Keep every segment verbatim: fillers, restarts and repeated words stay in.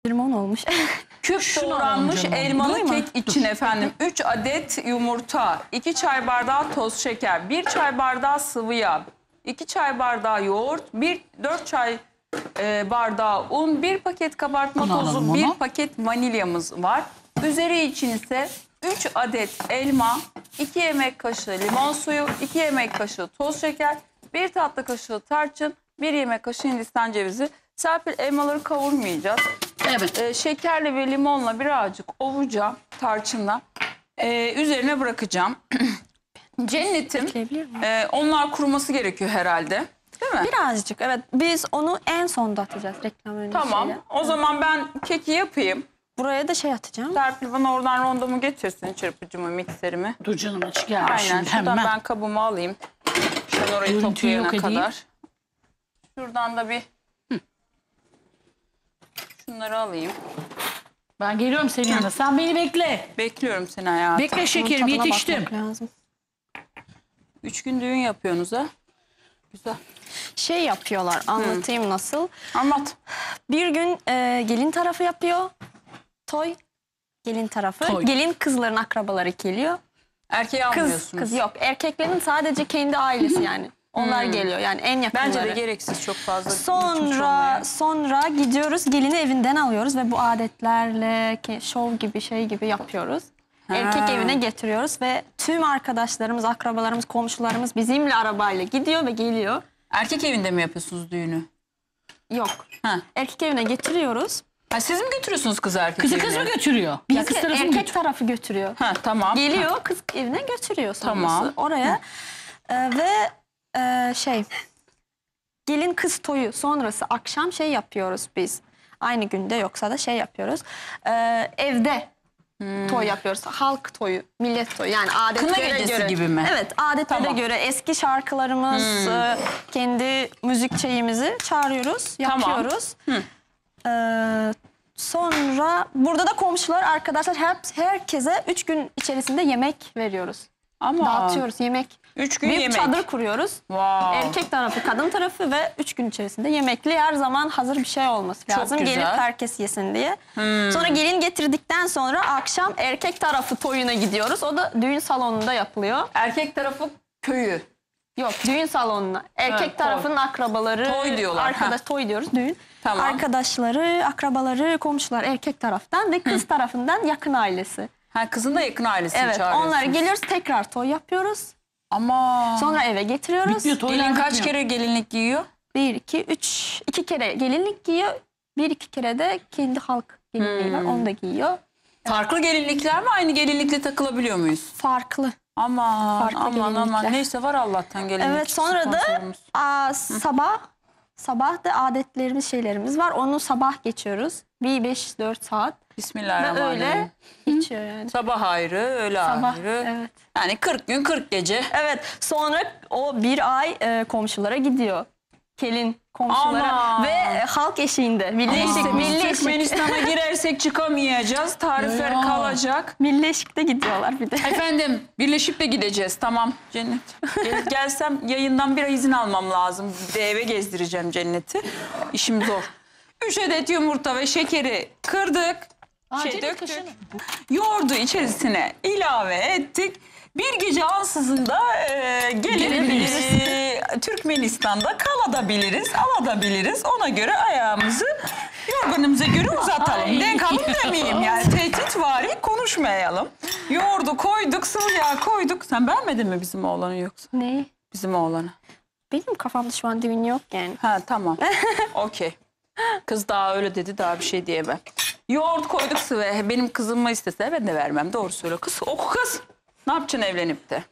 Limon olmuş. Küp doğranmış elmalı Duyma. kek için efendim. üç adet yumurta, iki çay bardağı toz şeker, bir çay bardağı sıvı yağ, iki çay bardağı yoğurt, bir dört çay e, bardağı un, bir paket kabartma Bunu alalım tozu, onu. bir paket vanilyamız var. Üzeri için ise üç adet elma, iki yemek kaşığı limon suyu, iki yemek kaşığı toz şeker, bir tatlı kaşığı tarçın, bir yemek kaşığı hindistan cevizi. Serpil, elmaları kavurmayacağız. Evet. Ee, şekerle ve limonla birazcık ovacağım tarçınla. Ee, üzerine bırakacağım. Cennetim, Ekleyebilir miyim? e, onlar kuruması gerekiyor herhalde. Değil mi? Birazcık, evet. Biz onu en sonda atacağız reklam öncesiyle. Tamam. O zaman ben keki yapayım. Buraya da şey atacağım. Serpil bana oradan rondomu getirsin, çırpıcımı, mikserimi. Dur canım, aç gel. Aynen. Şimdi Şuradan hemen. ben kabımı alayım. Şöyle orayı Görüntüyü toplayana yok edeyim. kadar. Şuradan da bir Hı. şunları alayım. Ben geliyorum senin yanına. Sen beni bekle. Bekliyorum seni hayatım. Bekle Bunun şekerim, tadına yetiştim. bakmak lazım. Üç gün düğün yapıyorsunuz ha. Güzel. Şey yapıyorlar, anlatayım nasıl. Anlat. Bir gün e, gelin tarafı yapıyor. Toy. Gelin tarafı. Toy. Gelin kızların akrabaları geliyor. Erkeği Kız, almıyorsunuz. kız yok. Erkeklerin sadece kendi ailesi yani. Onlar geliyor yani en yakınları. Bence de gereksiz çok fazla. gitmiş Sonra olmaya. sonra gidiyoruz, gelini evinden alıyoruz ve bu adetlerle ki- şov gibi şey gibi yapıyoruz. Ha. Erkek evine getiriyoruz ve tüm arkadaşlarımız, akrabalarımız, komşularımız bizimle arabayla gidiyor ve geliyor. Erkek evinde mi yapıyorsunuz düğünü? Yok. Ha. Erkek evine getiriyoruz. Ha, siz mi götürüyorsunuz kız erkek Kızı evine? kız mı götürüyor? Ya Biz kız tarafı mı erkek götürüyor? tarafı götürüyor. Ha, tamam. Geliyor kız evine götürüyor sonrası Tamam. oraya. Ee, ve e, şey gelin kız toyu sonrası akşam şey yapıyoruz biz. Aynı günde yoksa da şey yapıyoruz. Ee, evde toy yapıyoruz. Halk toyu, millet toyu yani adetlere Kına gecesi göre. gibi mi? Evet, adetlere Tamam. göre eski şarkılarımız, e, kendi müzik şeyimizi çağırıyoruz, Tamam. yapıyoruz. Ee, sonra burada da komşular, arkadaşlar hep herkese üç gün içerisinde yemek veriyoruz. Ama Dağıtıyoruz yemek. üç gün Bir yemek. çadır kuruyoruz. Wow. Erkek tarafı, kadın tarafı ve üç gün içerisinde yemekli her zaman hazır bir şey olması Çok lazım. güzel. Gelip herkes yesin diye. Sonra gelin getirdikten sonra akşam erkek tarafı toyuna gidiyoruz. O da düğün salonunda yapılıyor. Erkek tarafı köyü. Yok, düğün salonuna. Erkek Ha, toy. tarafının akrabaları. Toy diyorlar, Arkadaş, ha. toy diyoruz, düğün. Tamam. Arkadaşları, akrabaları, komşular erkek taraftan ve kız tarafından yakın ailesi. Ha, kızın da yakın ailesini Evet, çağırıyorsunuz. onları geliyoruz, tekrar toy yapıyoruz. Ama Sonra eve getiriyoruz. Bitmiyor, toylar gelin kaç bitmiyor. kere gelinlik giyiyor? Bir, iki, üç, iki kere gelinlik giyiyor. Bir, iki kere de kendi halk gelinliği var, onu da giyiyor. Farklı gelinlikler mi? Aynı gelinlikle takılabiliyor muyuz? Farklı. Aman Farklı aman aman. gelinlikler. Neyse var Allah'tan gelinlik. Evet, sonra da sponsorumuz. aa, sabah, sabah da adetlerimiz, şeylerimiz var. Onu sabah geçiyoruz. Bir beş dört saat. Ve Bismillahirrahmanirrahim. öyle geçiyor yani. Sabah ayrı, öğle Sabah, ayrı. evet. Yani kırk gün kırk gece. Evet, sonra o bir ay e, komşulara gidiyor. Gelin komşulara Aman. ve e, halk eşiğinde. Milli Neyse eşik, biz milli eşik. Türkmenistan'a girersek çıkamayacağız. Tarifler Ya. kalacak. Milli eşikte gidiyorlar bir de. Efendim birleşip de gideceğiz. Tamam Cennet. Gel, gelsem yayından bir ay izin almam lazım. Bir de eve gezdireceğim Cennet'i. İşim zor. Üç adet yumurta ve şekeri kırdık. Aa, şey Cennet, döktük. kaşını. Yoğurdu içerisine ilave ettik. Bir gece ansızında e, gelip Gelebiliriz. e, Türkmenistan'da kalabiliriz, alabiliriz. Ona göre ayağımızı yorganımıza göre uzatalım. Ay. Denk alın demeyeyim yani. Tehditvari konuşmayalım. Yoğurdu koyduk, sıvı yağ koyduk. Sen beğenmedin mi bizim oğlanı yoksa? Ne? Bizim oğlanı. Benim kafamda şu an düğün yok yani. Ha tamam. Okey. Kız daha öyle dedi, daha bir şey diyemem. Yoğurt koyduk sıvı. Benim kızımı istese ben de vermem. Doğru söyle kız. Oku kız. Ne yapacaksın evlenip de?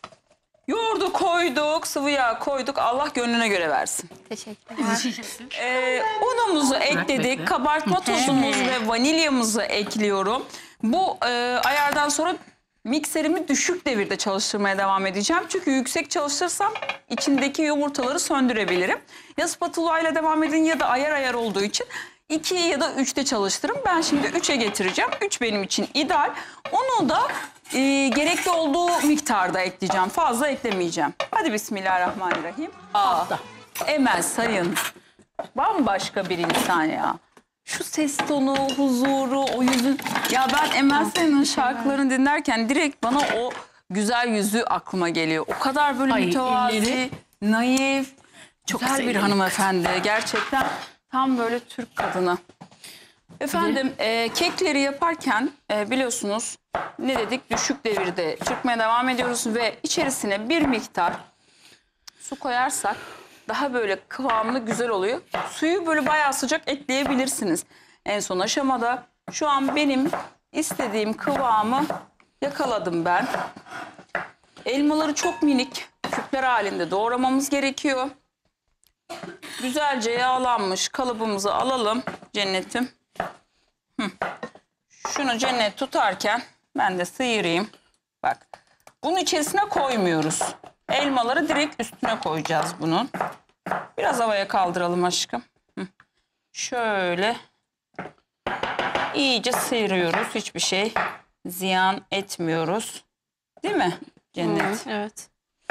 Yoğurdu koyduk, sıvı yağ koyduk. Allah gönlüne göre versin. Teşekkürler. Ee, unumuzu ekledik. Kabartma tozumuzu ve vanilyamızı ekliyorum. Bu e, ayardan sonra mikserimi düşük devirde çalıştırmaya devam edeceğim. Çünkü yüksek çalıştırsam içindeki yumurtaları söndürebilirim. Ya spatula ile devam edin ya da ayar ayar olduğu için iki ya da üçte çalıştırın. Ben şimdi üçe getireceğim. üç benim için ideal. Onu da e, gerekli olduğu miktarda ekleyeceğim. Fazla eklemeyeceğim. Hadi bismillahirrahmanirrahim. Aa, Emel Sayın bambaşka bir insan ya. şu ses tonu, huzuru, o yüzün. Ya ben Emel Sayın'ın şarkılarını dinlerken direkt bana o güzel yüzü aklıma geliyor. O kadar böyle Ay, mütevazi, elleri. naif, çok güzel bir güzel. hanımefendi. Gerçekten tam böyle Türk kadını. Efendim e, kekleri yaparken e, biliyorsunuz ne dedik? Düşük devirde çırpmaya devam ediyoruz ve içerisine bir miktar su koyarsak daha böyle kıvamlı güzel oluyor. Suyu böyle bayağı sıcak ekleyebilirsiniz. En son aşamada şu an benim istediğim kıvamı yakaladım ben. Elmaları çok minik küpler halinde doğramamız gerekiyor. Güzelce yağlanmış kalıbımızı alalım Cennet'im. Hı. Şunu Cennet tutarken ben de sıyırayım. Bak bunun içerisine koymuyoruz. Elmaları direkt üstüne koyacağız bunun. Biraz havaya kaldıralım aşkım. Hı. Şöyle iyice sıyırıyoruz. Hiçbir şey ziyan etmiyoruz. Değil mi Cennet? Evet.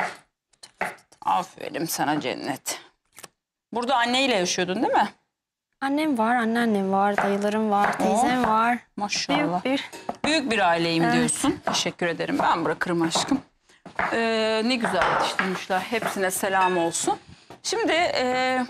Aferin sana Cennet. Burada anneyle yaşıyordun değil mi? Annem var, anneannem var, dayılarım var, teyzem var. Maşallah. Büyük bir Büyük bir aileyim Evet. diyorsun. Teşekkür ederim. Ben bırakırım aşkım. Ee, ne güzel yetiştirmişler. Hepsine selam olsun. Şimdi e,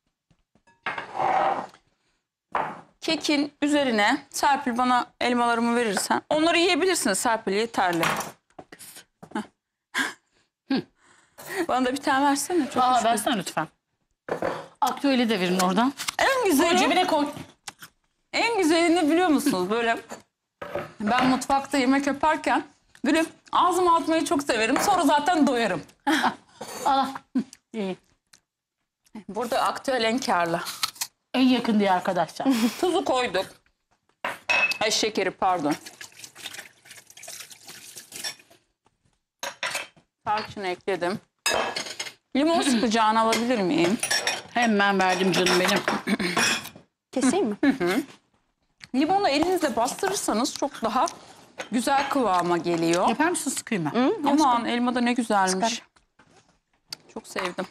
kekin üzerine Serpil bana elmalarımı verirsen onları yiyebilirsiniz Serpil, yeterli. Heh. Bana da bir tane versene. Çok Aa, hoş. versene lütfen. Aktüeli de verin oradan. En Koy, güzeli, cebine koy. en güzelini biliyor musunuz? Böyle ben mutfakta yemek yaparken böyle ağzıma atmayı çok severim. Sonra zaten doyarım. Al. Hı, İyi. Burada aktüel en kârlı. En yakın diye arkadaşlar. Tuzu koyduk. Ay şekeri pardon. Tarçın ekledim. Limon sıkacağını alabilir miyim? Hemen verdim canım benim. keseyim mi? Limonu elinizle bastırırsanız çok daha güzel kıvama geliyor. Yapar mısın, sıkayım ben? Aman elma da ne güzelmiş. Sıkarım. Çok sevdim.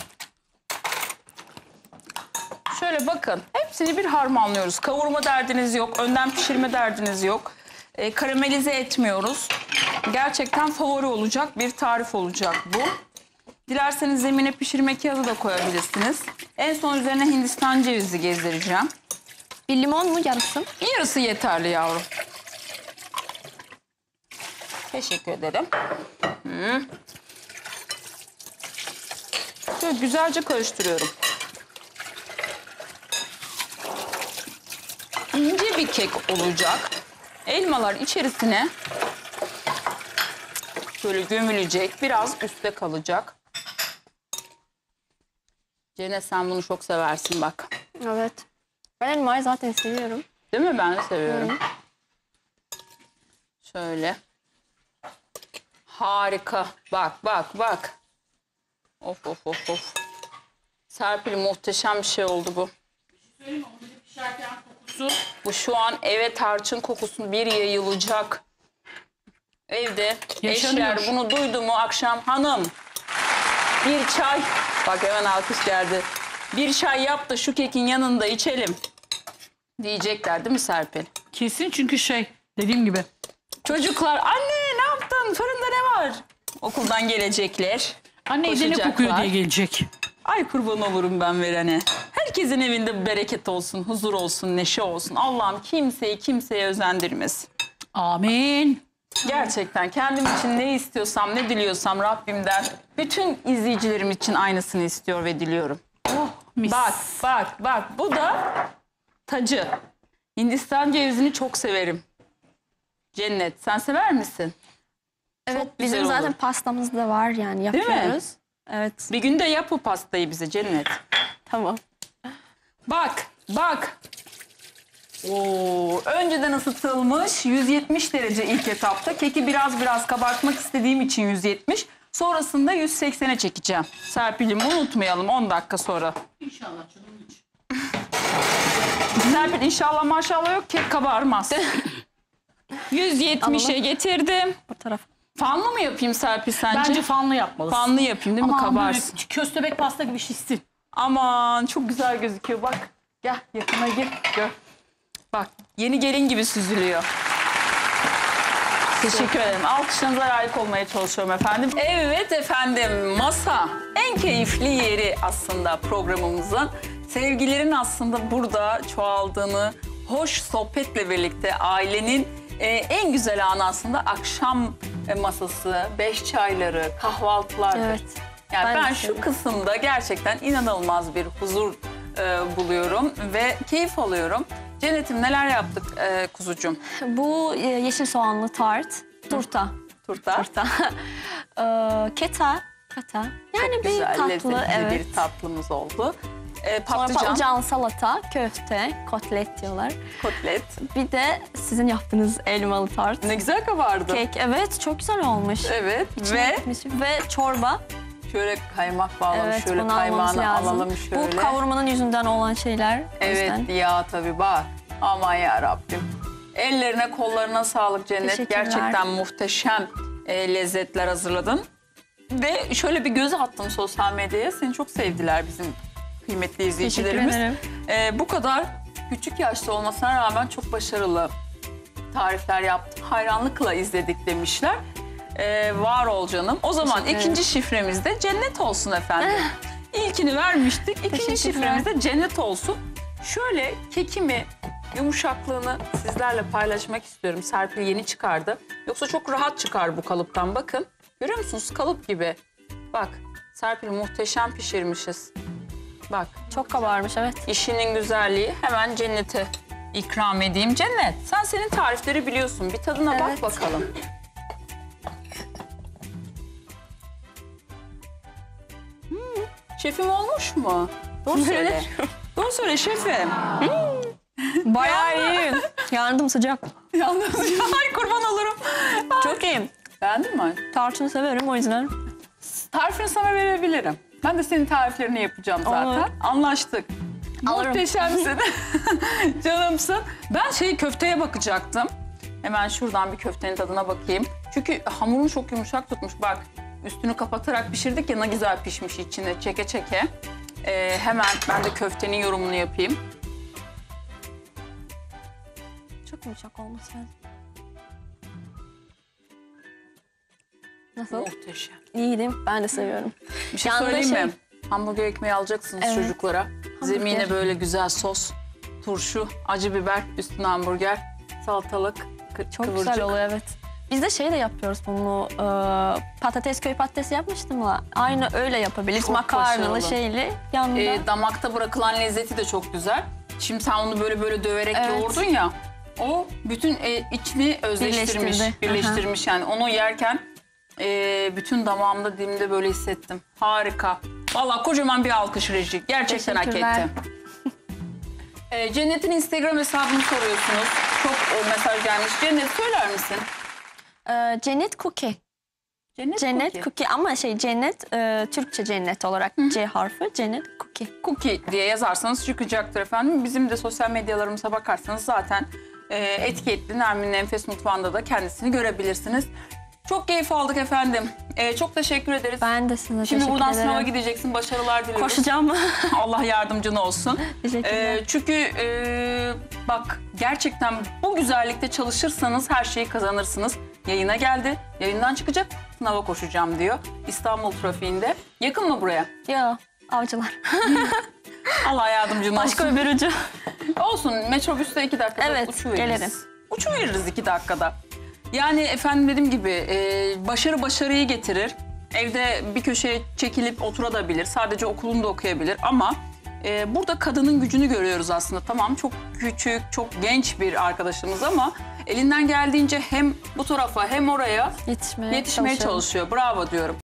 Şöyle bakın. Hepsini bir harmanlıyoruz. Kavurma derdiniz yok. Önden pişirme derdiniz yok. E, karamelize etmiyoruz. Gerçekten favori olacak bir tarif olacak bu. Dilerseniz zemine pişirme kağıdı da koyabilirsiniz. En son üzerine Hindistan cevizi gezdireceğim. Bir limon mu yarısı? Yarısı yeterli yavrum. Teşekkür ederim. Hı. Şöyle güzelce karıştırıyorum. İnce bir kek olacak. Elmalar içerisine böyle gömülecek. Biraz üstte kalacak. Cennet sen bunu çok seversin bak. Evet. Ben elmayı zaten seviyorum. Değil mi? Ben de seviyorum. Şöyle. Harika. Bak bak bak. Of of of of. Serpil muhteşem bir şey oldu bu. Bu şu an eve tarçın kokusu bir yayılacak. Evde Yaşanıyor. eşler bunu duydu mu akşam hanım bir çay. Bak hemen alkış geldi. Bir çay yap da şu kekin yanında içelim. Diyecekler değil mi Serpil? Kesin, çünkü şey dediğim gibi. Çocuklar anne ne yaptın? Fırında ne var? Okuldan gelecekler. Anne evde ne kokuyor Koşacaklar. diye gelecek. Ay kurban olurum ben verene. Herkesin evinde bereket olsun, huzur olsun, neşe olsun. Allah'ım kimseyi kimseye özendirmesin. Amin. Gerçekten kendim için ne istiyorsam, ne diliyorsam Rabbimden bütün izleyicilerim için aynısını istiyor ve diliyorum. Oh mis. Bak, bak, bak. Bu da tacı. Hindistan cevizini çok severim. Cennet, sen sever misin? Evet, Çok güzel bizim zaten olur. pastamız da var yani Değil mi? yapıyoruz. Evet, Bir gün de yap bu pastayı bize Cennet. tamam. Bak, bak. Oo, önceden ısıtılmış yüz yetmiş derece ilk etapta. Keki biraz biraz kabartmak istediğim için yüz yetmiş. Sonrasında yüz seksene çekeceğim. Serpil'im unutmayalım on dakika sonra. İnşallah canım için. Serpil inşallah maşallah yok, kek kabarmaz. yüz yetmişe Alalım. getirdim. Bu taraf. Fanlı mı yapayım Serpil sence? Bence fanlı yapmalısın. Fanlı yapayım değil mi? Ama Kabarsın. böyle köstebek pasta gibi şişsin. Aman çok güzel gözüküyor bak. Gel yakına gir. Gör. Bak yeni gelin gibi süzülüyor. Teşekkür ederim. Alkışlarınıza layık olmaya çalışıyorum efendim. Evet efendim, masa en keyifli yeri aslında programımızın. Sevgilerin aslında burada çoğaldığını, hoş sohbetle birlikte ailenin e, en güzel anı aslında akşam e, masası, beş çayları, kahvaltılar. Evet. Yani Ben ben, de şu seviyorum. kısımda gerçekten inanılmaz bir huzur e, buluyorum ve keyif alıyorum. Cennet'im neler yaptık e, kuzucuğum? Bu e, yeşil soğanlı tart, turta. Turta. Turta. Ee, keta, keta. Yani Çok bir güzel, tatlı, lezzetli evet. bir tatlımız oldu. E, Sonra patlıcan, patlıcan salata, köfte, kotlet diyorlar. kotlet. Bir de sizin yaptığınız elmalı tart. Ne güzel kabardı. Kek, evet çok güzel olmuş. Evet İçine ve gitmiş. Ve çorba. şöyle kaymak bağlamış, Evet, şöyle bunu almamız kaymağını lazım. alalım şöyle. Bu kavurmanın yüzünden olan şeyler. o Evet yüzden. ya tabii bak. Aman ya Rabbim. Ellerine kollarına sağlık Cennet. Teşekkürler. Gerçekten muhteşem e, lezzetler hazırladın. Ve şöyle bir göz attım sosyal medyaya. Seni çok sevdiler bizim kıymetli izleyicilerimiz. ederim. E, bu kadar küçük yaşta olmasına rağmen çok başarılı tarifler yaptın. Hayranlıkla izledik demişler. E, var ol canım. O zaman Teşekkür ikinci şifremiz de cennet olsun efendim. İlkini vermiştik. İkinci Teşekkürler. şifremiz de cennet olsun. Şöyle kekimi, yumuşaklığını sizlerle paylaşmak istiyorum. Serpil yeni çıkardı. Yoksa çok rahat çıkar bu kalıptan. Bakın. Görüyor musunuz? Kalıp gibi. Bak. Serpil muhteşem pişirmişiz. Bak. Çok kabarmış, evet. İşinin güzelliği. Hemen Cennet'e ikram edeyim. Cennet, sen senin tarifleri biliyorsun. Bir tadına Evet. bak bakalım. Hmm, şefim olmuş mu? Doğru söyle. Doğru söyle şefim. Bayağı iyi. Yandım, sıcak. Yalnız ay kurban olurum. Çok iyi. Beğendin mi? Tarçın severim o yüzden. Tarifini sana verebilirim. Ben de senin tariflerini yapacağım zaten. Olur. Anlaştık. Alırım. Muhteşemsin. Canımsın. Ben şey köfteye bakacaktım. Hemen şuradan bir köftenin tadına bakayım. Çünkü hamurunu çok yumuşak tutmuş. Bak üstünü kapatarak pişirdik ya, ne güzel pişmiş içine çeke çeke. Ee, hemen ben de köftenin yorumunu yapayım. Çok yumuşak olması lazım. Nasıl? Muhteşem. İyi değil mi? Ben de seviyorum. Bir şey Yanında söyleyeyim şey- mi? Hamburger ekmeği alacaksınız Evet. çocuklara. Zemine Hamburger. böyle güzel sos, turşu, acı biber, üstüne hamburger, salatalık, kı- Çok kıvırcık. güzel oluyor, evet. Biz de şey de yapıyoruz bunu. E, patates, köy patatesi yapmıştım la. Aynı öyle yapabiliriz. Çok Makarnalı başarılı. şeyli yanında. Ee, damakta bırakılan lezzeti de çok güzel. Şimdi sen onu böyle böyle döverek Evet. yoğurdun ya. O bütün e, içini özleştirmiş, Birleştirdi. birleştirmiş yani. Onu yerken e, bütün damağımda, dilimde böyle hissettim. Harika. Vallahi kocaman bir alkış reji. Gerçekten hak Teşekkürler. etti. E, Cennet'in Instagram hesabını soruyorsunuz. Çok e, mesaj gelmiş. Cennet söyler misin? E, cennet Cookie. Cennet, Cennet Cookie. Cookie ama şey cennet e, Türkçe cennet olarak C harfi cennet Cookie. Cookie diye yazarsanız çıkacaktır efendim. Bizim de sosyal medyalarımıza bakarsanız zaten e, etiketli Nermin'in Enfes Mutfağı'nda da kendisini görebilirsiniz. Çok keyif aldık efendim. E, çok teşekkür ederiz. Ben de size Şimdi teşekkür buradan ederim. sınava gideceksin. Başarılar diliyoruz. Koşacağım. Allah yardımcın olsun. Teşekkürler. E, çünkü e, bak gerçekten bu güzellikte çalışırsanız her şeyi kazanırsınız. Yayına geldi. Yayından çıkacak. Sınava koşacağım diyor. İstanbul trafiğinde. Yakın mı buraya? Yo, avcılar. Allah yardımcın olsun. Başka öbür ucu. Olsun, metrobüste iki dakikada Evet, uçuveririz. gelirim. Uçuveririz iki dakikada. Yani efendim dediğim gibi e, başarı başarıyı getirir. Evde bir köşeye çekilip oturabilir. Sadece okulunda okuyabilir ama e, burada kadının gücünü görüyoruz aslında. Tamam çok küçük, çok genç bir arkadaşımız ama elinden geldiğince hem bu tarafa hem oraya Yetişmeye, yetişmeye çalışıyorum. çalışıyor. Bravo diyorum.